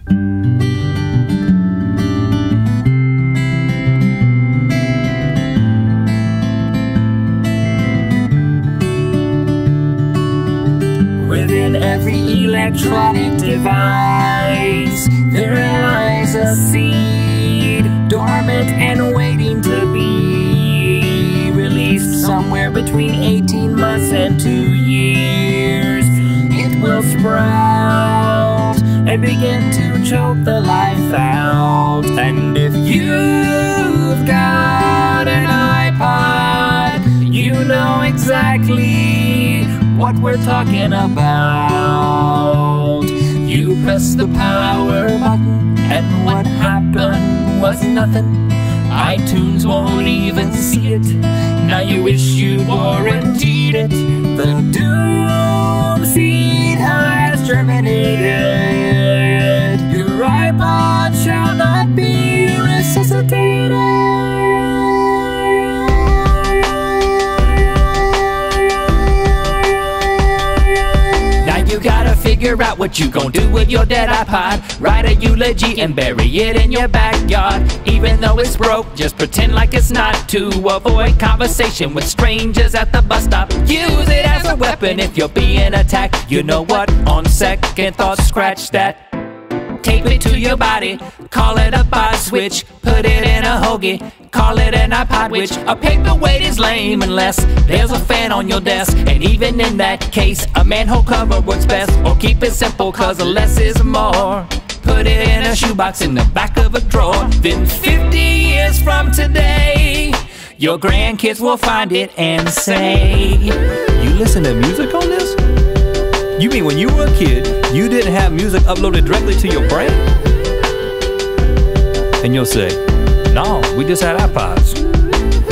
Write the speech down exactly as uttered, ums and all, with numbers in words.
Within every electronic device, there lies a seed, dormant and waiting to be released somewhere between eighteen months and two years. It will sprout and begin to choke the life out. And if you've got an iPod, you know exactly what we're talking about. You press the power button and what happened was nothing. iTunes won't even see it. Now you wish you'd warranted it. The doom seed has germinated. Your iPod shall not be resuscitated. You gotta figure out what you gon' do with your dead iPod. Write a eulogy and bury it in your backyard. Even though it's broke, just pretend like it's not, to avoid conversation with strangers at the bus stop. Use it as a weapon if you're being attacked. You know what? On second thought, scratch that. Tape it to your body, call it a pod switch. Put it in a hoagie, call it an iPod witch. A paperweight is lame unless there's a fan on your desk. And even in that case, a manhole cover works best. Or keep it simple, cause less is more. Put it in a shoebox in the back of a drawer. Then fifty years from today, your grandkids will find it and say, you listen to music on this? You mean when you were a kid, you didn't have music uploaded directly to your brain? And you'll say, no, we just had iPods.